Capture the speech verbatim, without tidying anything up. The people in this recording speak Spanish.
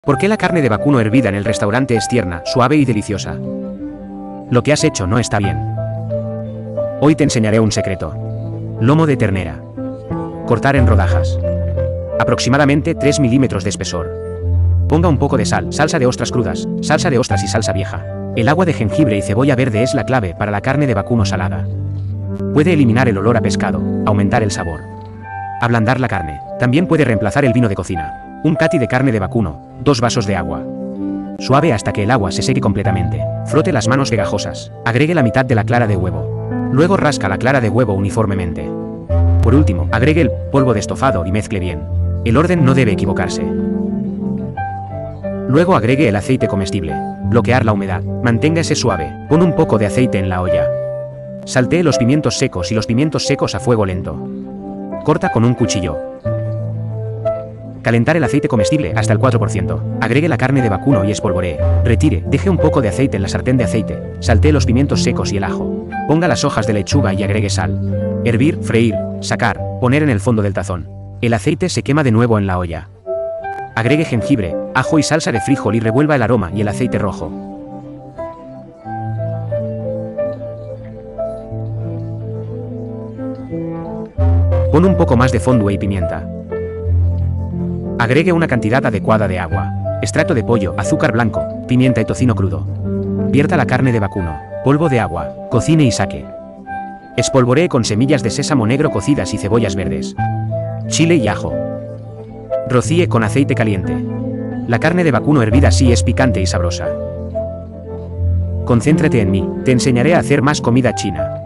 ¿Por qué la carne de vacuno hervida en el restaurante es tierna, suave y deliciosa? Lo que has hecho no está bien. Hoy te enseñaré un secreto. Lomo de ternera. Cortar en rodajas. Aproximadamente tres milímetros de espesor. Ponga un poco de sal, salsa de ostras crudas, salsa de ostras y salsa vieja. El agua de jengibre y cebolla verde es la clave para la carne de vacuno salada. Puede eliminar el olor a pescado, aumentar el sabor. Ablandar la carne. También puede reemplazar el vino de cocina. Un cati de carne de vacuno, dos vasos de agua. Suave hasta que el agua se seque completamente. Frote las manos pegajosas. Agregue la mitad de la clara de huevo. Luego rasca la clara de huevo uniformemente. Por último, agregue el polvo de estofado y mezcle bien. El orden no debe equivocarse. Luego agregue el aceite comestible. Bloquear la humedad. Manténgase suave. Pon un poco de aceite en la olla. Saltee los pimientos secos y los pimientos secos a fuego lento. Corta con un cuchillo. Calentar el aceite comestible hasta el cuatro por ciento. Agregue la carne de vacuno y espolvoree. Retire, deje un poco de aceite en la sartén de aceite. Saltee los pimientos secos y el ajo. Ponga las hojas de lechuga y agregue sal. Hervir, freír, sacar, poner en el fondo del tazón. El aceite se quema de nuevo en la olla. Agregue jengibre, ajo y salsa de frijol y revuelva el aroma y el aceite rojo. Pon un poco más de fondue y pimienta. Agregue una cantidad adecuada de agua, extracto de pollo, azúcar blanco, pimienta y tocino crudo. Vierta la carne de vacuno, polvo de agua, cocine y saque. Espolvoree con semillas de sésamo negro cocidas y cebollas verdes. Chile y ajo. Rocíe con aceite caliente. La carne de vacuno hervida así es picante y sabrosa. Concéntrate en mí, te enseñaré a hacer más comida china.